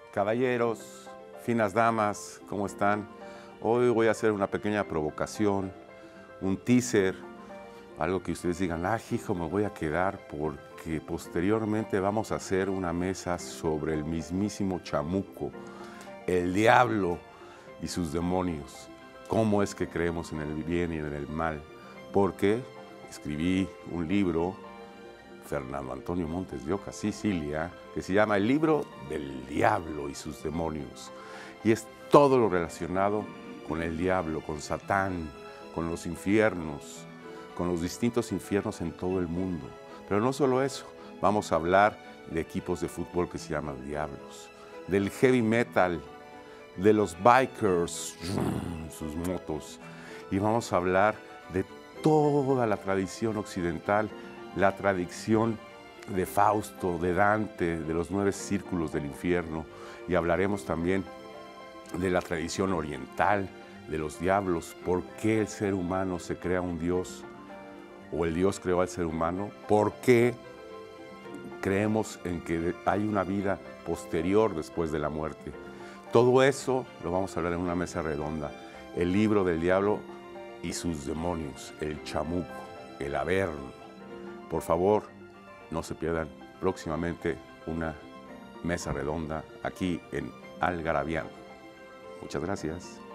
Caballeros, finas damas, ¿cómo están? Hoy voy a hacer una pequeña provocación, un teaser, algo que ustedes digan, hijo, me voy a quedar porque posteriormente vamos a hacer una mesa sobre el mismísimo chamuco, el diablo y sus demonios. ¿Cómo es que creemos en el bien y en el mal? Porque escribí un libro, Fernando Antonio Montes de Oca, Sicilia, que se llama El libro del diablo y sus demonios. Y es todo lo relacionado con el diablo, con Satán, con los infiernos, con los distintos infiernos en todo el mundo. Pero no solo eso, vamos a hablar de equipos de fútbol que se llaman diablos, del heavy metal, de los bikers, sus motos, y vamos a hablar de toda la tradición occidental, la tradición de Fausto, de Dante, de los 9 círculos del infierno, y hablaremos también de la tradición oriental, de los diablos, por qué el ser humano se crea un Dios, o el Dios creó al ser humano, por qué creemos en que hay una vida posterior después de la muerte. Todo eso lo vamos a hablar en una mesa redonda. El libro del diablo y sus demonios, el chamuco, el averno. Por favor, no se pierdan próximamente una mesa redonda aquí en Algarabiando. Muchas gracias.